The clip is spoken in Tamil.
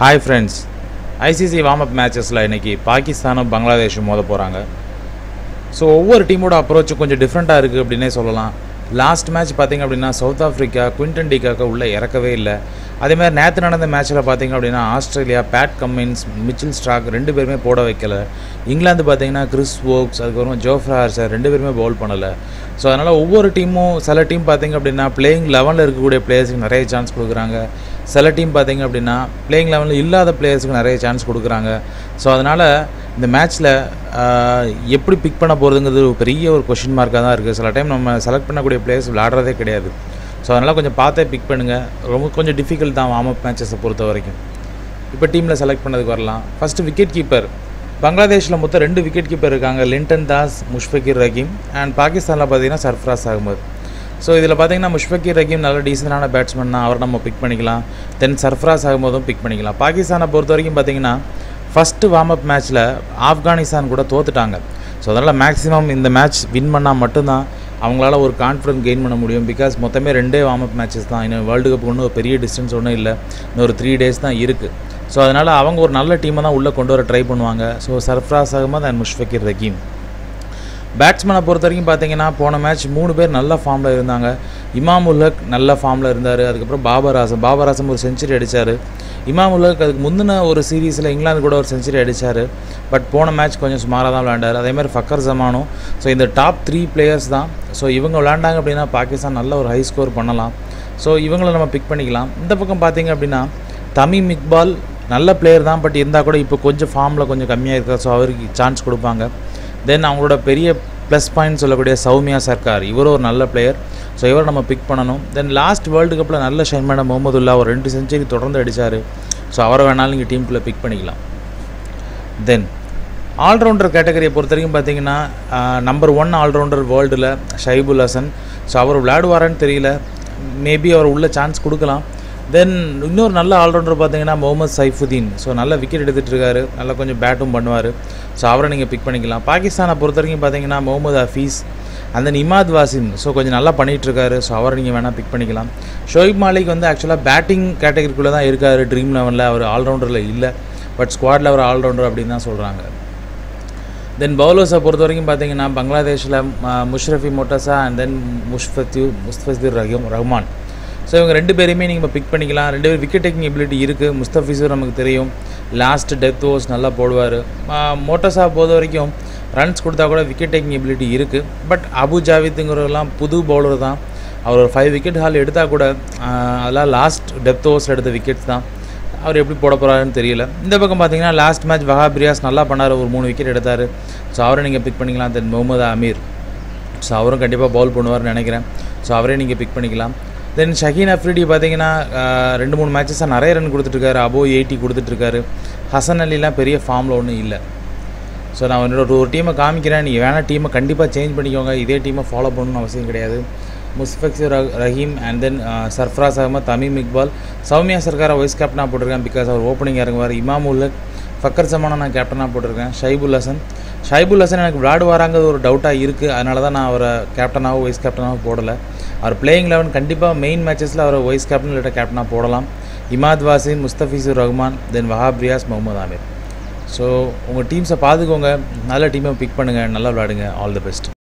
Hi friends, ICC warm-up matchesல இன்னைக்கு பாகிஸ்தானும் பங்களாதேஷும் மோத போறாங்க. ஸோ ஒவ்வொரு டீமோட அப்ரோச் கொஞ்சம் டிஃப்ரெண்ட்டாக இருக்குது அப்படின்னே சொல்லலாம். லாஸ்ட் மேட்ச் பார்த்திங்க அப்படின்னா சவுத் ஆஃப்ரிக்கா குவிண்டன் டிகாக்கை உள்ளே இறக்கவே இல்லை. அதேமாதிரி நேற்று நடந்த மேட்ச்சில் பார்த்திங்க அப்படின்னா Australia Pat Cummins Mitchell Starc ரெண்டு பேருமே போட வைக்கலை. இங்கிலாந்து பார்த்திங்கன்னா கிறிஸ் வோக்ஸ் அதுக்கப்புறம் ஜோஃப்ரா ஆர்ச்சர் ரெண்டு பேருமே பவுல் பண்ணலை. ஸோ அதனால் ஒவ்வொரு டீமும் சில டீம் பார்த்திங்க அப்படின்னா பிளேயிங் லெவனில் இருக்கக்கூடிய பிளேயர்ஸுக்கு நிறைய சான்ஸ் கொடுக்குறாங்க. சில டீம் பார்த்திங்க அப்படின்னா பிளேயிங் லெவலில் இல்லாத பிளேயர்ஸுக்கு நிறைய சான்ஸ் கொடுக்குறாங்க. ஸோ அதனால் இந்த மேட்ச்சில் எப்படி பிக் பண்ண போகிறதுங்கிறது பெரிய ஒரு கொஷின் மார்க்காக தான் இருக்குது. சில டைம் நம்ம செலக்ட் பண்ணக்கூடிய பிளேயர்ஸ் விளையாடுறதே கிடையாது. ஸோ அதனால் கொஞ்சம் பார்த்தே பிக் பண்ணுங்கள். ரொம்ப கொஞ்சம் டிஃபிகல்ட் தான் வார்ம் அப் மேட்சஸை பொறுத்த வரைக்கும். இப்போ டீமில் செலக்ட் பண்ணதுக்கு வரலாம். ஃபஸ்ட்டு விக்கெட் கீப்பர் பங்களாதேஷில் மொத்தம் 2 விக்கெட் கீப்பர் இருக்காங்க. லிண்டன் தாஸ், முஷ்ஃபிகுர் ரஹீம். அண்ட் பாகிஸ்தானில் பார்த்தீங்கன்னா சர்ஃப்ராஸ் அகமது. ஸோ இதில் பார்த்தீங்கன்னா முஷ்ஃபிகுர் ரஹீம் நல்ல டீசெண்டான பேட்ஸ்மேன் தான், அவர் நம்ம பிக் பண்ணிக்கலாம். தென் சர்ஃப்ராஸ் அகமதும் பிக் பண்ணிக்கலாம். பாகிஸ்தானை பொறுத்த வரைக்கும் பார்த்தீங்கன்னா ஃபஸ்ட்டு வார்ம் அப் மேட்ச்சில் ஆப்கானிஸ்தான் கூட தோத்துட்டாங்க. ஸோ அதனால் மேக்ஸிமம் இந்த மேட்ச் வின் பண்ணால் மட்டும்தான் அவங்களால ஒரு கான்ஃபிடன்ஸ் கெயின் பண்ண முடியும். பிகாஸ் மொத்தமே 2 வார்ம் அப் மேட்சஸ் தான். இன்னும் வேர்ல்டு கப் ஒன்றும் ஒரு பெரிய டிஸ்டன்ஸ் ஒன்றும் இல்லை, இன்னும் ஒரு 3 days தான் இருக்குது. ஸோ அதனால் அவங்க ஒரு நல்ல டீமை தான் உள்ளே கொண்டு வர ட்ரை பண்ணுவாங்க. So Sarfaraz Ahmed and Mushfiqur Rahim. பேட்ஸ்மேனை பொறுத்த வரைக்கும் பார்த்தீங்கன்னா போன மேட்ச் 3 பேர் நல்ல ஃபார்மில் இருந்தாங்க. இமாம் உல் ஹக் நல்ல ஃபார்மில் இருந்தார். அதுக்கப்புறம் பாபர் ஆசம் ஒரு செஞ்சுரி அடித்தார். இமாம் உல் ஹக் அதுக்கு முந்தின ஒரு சீரீஸில் இங்கிலாந்து கூட ஒரு செஞ்சுரி அடித்தார். பட் போன மேட்ச் கொஞ்சம் சுமாராக தான் விளையாண்டார். அதேமாதிரி ஃபக்கர் ஜமானும். ஸோ இந்த டாப் 3 பிளேயர்ஸ் தான். ஸோ இவங்க விளையாண்டாங்க அப்படின்னா பாகிஸ்தான் நல்ல ஒரு ஹை ஸ்கோர் பண்ணலாம். ஸோ இவங்களை நம்ம பிக் பண்ணிக்கலாம். இந்த பக்கம் பார்த்தீங்க அப்படின்னா தமீம் இக்பால் நல்ல பிளேயர் தான். பட் இருந்தால் கூட இப்போ கொஞ்சம் ஃபார்மில் கொஞ்சம் கம்மியாக இருக்கார். ஸோ அவருக்கு சான்ஸ் கொடுப்பாங்க. தென் அவங்களோட பெரிய ப்ளஸ் பாயிண்ட் சொல்லக்கூடிய சௌமியா சர்க்கார், இவரும் ஒரு நல்ல பிளேயர். ஸோ இவரை நம்ம பிக் பண்ணணும். தென் லாஸ்ட் வேர்ல்டு கப்பில் நல்ல ஷைன் பண்ண முகமதுல்லா ஒரு 2 செஞ்சுரி தொடர்ந்து அடித்தார். ஸோ அவரை வேணாலும் நீங்கள் டீமுக்குள்ளே பிக் பண்ணிக்கலாம். தென் ஆல்ரவுண்டர் கேட்டகரியை பொறுத்த வரைக்கும் பார்த்தீங்கன்னா நம்பர் 1 ஆல்ரவுண்டர் வேர்ல்டில் ஷைபுல் ஹசன். ஸோ அவர் விளையாடுவாரான்னு தெரியல, மேபி அவர் உள்ள சான்ஸ் கொடுக்கலாம். தென் இன்னொரு நல்ல ஆல்ரவுண்டர் பார்த்தீங்கன்னா முகமது சைஃபுதீன். ஸோ நல்ல விக்கெட் எடுத்துகிட்டு இருக்காரு, நல்லா கொஞ்சம் பேட்டும் பண்ணுவார். ஸோ அவரை நீங்கள் பிக் பண்ணிக்கலாம். பாகிஸ்தானை பொறுத்த வரைக்கும் பார்த்தீங்கன்னா முகமது ஹஃபீஸ் அந்த இமாத் வாசிம். ஸோ கொஞ்சம் நல்லா பண்ணிகிட்ருக்காரு. ஸோ அவரை நீங்கள் வேணால் பிக் பண்ணிக்கலாம். ஷோயிப் மாலிக் வந்து ஆக்சுவலாக பேட்டிங் கேட்டகரிக்குள்ளே தான் இருக்கார். ட்ரீம் லெவனில் அவர் ஆல்ரவுண்டரில் இல்லை. பட் ஸ்குவாடில் அவர் ஆல்ரவுண்டர் அப்படின்னு தான் சொல்கிறாங்க. தென் பவுலர்ஸை பொறுத்த வரைக்கும் பார்த்தீங்கன்னா பங்களாதேஷில் Mashrafe Mortaza and then Mustafizur Rahman. So இவங்க 2 பேரையுமே நீங்கள் பிக் பண்ணிக்கலாம். 2 பேர் விக்கெட் டேக்கிங் எபிலிட்டி இருக்குது. முஸ்தஃபிசுர் நமக்கு தெரியும், லாஸ்ட் டெத் ஓவர்ஸ் நல்லா போடுவார். மோட்டஸா பொறுத்த வரைக்கும் ரன்ஸ் கொடுத்தா கூட விக்கெட் டேக்கிங் எபிலிட்டி இருக்குது. பட் அபு ஜாவித்துங்கிறவரெல்லாம் புது பவுலர் தான். அவர் ஒரு 5 விக்கெட் ஹால் எடுத்தால் கூட அதெல்லாம் லாஸ்ட் டெத் ஓவர்ஸில் எடுத்த விக்கெட்ஸ் தான். அவர் எப்படி போட போகிறாருன்னு தெரியல. இந்த பக்கம் பார்த்தீங்கன்னா லாஸ்ட் மேட்ச் வஹாப் ரியாஸ் நல்லா பண்ணார், ஒரு 3 விக்கெட் எடுத்தார். ஸோ அவரை நீங்கள் பிக் பண்ணிக்கலாம். தென் முகமது அமீர், ஸோ அவரும் கண்டிப்பாக பவுல் பண்ணுவார்னு நினைக்கிறேன். ஸோ அவரே நீங்கள் பிக் பண்ணிக்கலாம். தென் ஷஹீன் அஃப்ரிடி பார்த்தீங்கன்னா 2-3 மேட்சஸாக நிறைய ரன் கொடுத்துட்ருக்காரு. அபோவ் 80 கொடுத்துட்ருக்காரு. ஹசன் அலிலாம் பெரிய ஃபார்மில் ஒன்றும் இல்லை. ஸோ நான் என்னோட ஒரு டீமை காமிக்கிறேன், நீங்கள் வேணால் டீமை கண்டிப்பாக சேஞ்ச் பண்ணிக்கோங்க. இதே டீமை ஃபாலோ பண்ணணும்னு அவசியம் கிடையாது. முஸ்ஃபிகுர் ரஹீம் அண்ட் தென் சர்ஃப்ராஸ் அகமது, தமீம் இக்பால், சௌமியா சர்க்காரை வைஸ் கேப்டனாக போட்டிருக்கேன். பிகாஸ் அவர் ஓப்பனிங் இறங்குவார். இமாம் உல் ஹக், ஃபக்கர் ஜமானை நான் கேப்டனாக போட்டிருக்கேன். ஷைபுல் ஹசன் எனக்கு விளையாடுவாராங்கிறது ஒரு டவுட்டாக இருக்குது. அதனால தான் நான் அவரை கேப்டனாகவும் வைஸ் கேப்டனாகவும் போடலை. அவர் பிளேயிங் 11 கண்டிப்பாக மெயின் மேட்சஸில் அவர் வைஸ் கேப்டன் இல்லாட்ட கேப்டனாக போடலாம். இமாத் வாசிம், முஸ்தஃபிசுர் ரஹ்மான், தென் வஹாப் ரியாஸ், முகமது அமீர். ஸோ உங்கள் டீம்ஸை பார்த்துக்கோங்க, நல்ல டீமை பிக் பண்ணுங்கள், நல்லா விளையாடுங்க. All the best.